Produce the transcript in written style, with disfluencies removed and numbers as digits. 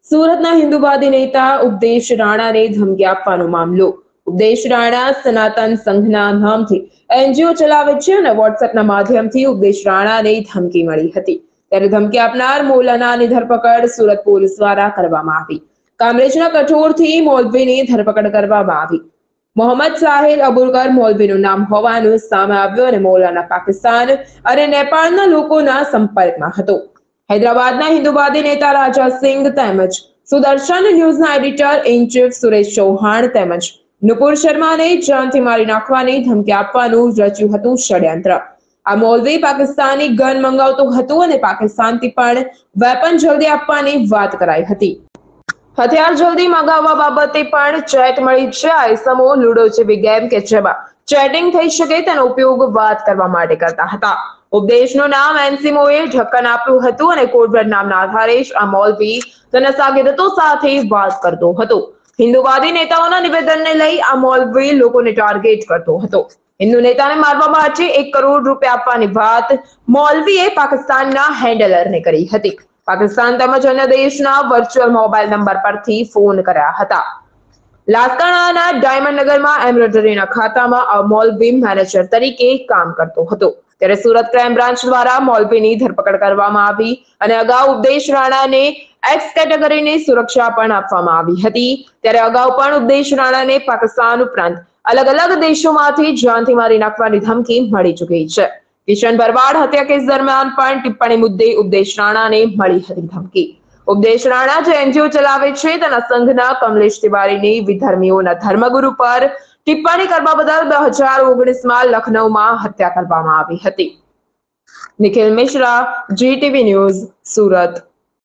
સુરતના હિન્દુવાદી નેતા ઉપદેશ રાણાને ધમકી આપવાનો મામલો। ઉપદેશ રાણા સનાતન સંઘના નામથી એનજીઓ ચલાવે છે અને વોટ્સએપના માધ્યમથી ઉપદેશ રાણાને ધમકી મળી હતી। ત્યારે ધમકી આપનાર મૌલાનાની ધરપકડ સુરત પોલીસ દ્વારા કરવામાં આવી। કામરેજના કઠોરથી મૌલવીની ધરપકડ કરવામાં આવી। મોહમ્મદ સાહિલ અબુલકર મૌલવીનું નામ હોવાનું સામે આવ્યું અને મૌલાના પાકિસ્તાન અને નેપાળના લોકોના સંપર્કમાં હતો। હૈદરાબાદના હિન્દુવાદી નેતા રાજા સિંઘ તેમજ સુદર્શન ન્યૂઝના editor in chief Suresh Chauhan તેમજ નુપુર શર્માને જાનથી મારી નાખવાની ધમકી આપવાનું રચ્યું હતું ષડયંત્ર। આ મૌલવી પાકિસ્તાની ગન મંગાવતો હતો અને પાકિસ્તાનથી પણ વેપન જલ્દી આપવાની વાત કરાઈ હતી। હથિયાર જલ્દી મંગાવવા બાબતે પણ ચેટ મળી છે। આ ઇસમો લૂડો જેવી ગેમ કે જેમાં ચેટિંગ થઈ શકે તેનો ઉપયોગ વાત કરવા માટે કરતા હતા। ઉપદેશનું નામ એનસીમોએ ઢક્કન આપ્યું હતું અને કોડવર્ડ નામના આધારે જ આ મૌલવી તેના શાગિર્દો સાથે વાત કરતો હતો। હિન્દુવાદી નેતાઓના નિવેદનને લઈ આ મૌલવી લોકોને ટાર્ગેટ કરતો હતો। હિન્દુ નેતાને મારવા માટે 1 કરોડ રૂપિયા આપવાની વાત મૌલવીએ પાકિસ્તાનના હેન્ડલરને કરી હતી। પાકિસ્તાન તેમજ અન્ય દેશના વર્ચ્યુઅલ મોબાઈલ નંબર પરથી ફોન કર્યા હતા। લાસકાણાના ડાયમંડ નગરમાં એમ્બ્રોઇડરીના ખાતામાં આ મૌલવી મેનેજર તરીકે કામ કરતો હતો। ત્યારે સુરત ક્રાઇમ બ્રાન્ચ દ્વારા મૌલવીની ધરપકડ કરવામાં આવી અને અગાઉ ઉપદેશ રાણાને એક્સ કેટેગરીની સુરક્ષા પણ આપવામાં આવી હતી। ત્યારે અગાઉ પણ ઉપદેશ રાણાને પાકિસ્તાન ઉપરાંત અલગ-અલગ દેશોમાંથી જાનથી મારી નાખવાની ધમકી મળી ચૂકી છે। કિશન ભરવાડ હત્યા કેસ દરમિયાન પણ ટિપ્પણી મુદ્દે ઉપદેશ રાણાને મળી હતી ધમકી। ઉપદેશ રાણા જે એનજીઓ ચલાવે છે તેના સંઘના કમલેશ તિવારીની વિધર્મીઓના ધર્મગુરુ પર ટિપ્પણી કરવા બદલ 2019માં લખનૌમાં હત્યા કરવામાં આવી હતી। Nikhil Mishra, GTV news, Surat.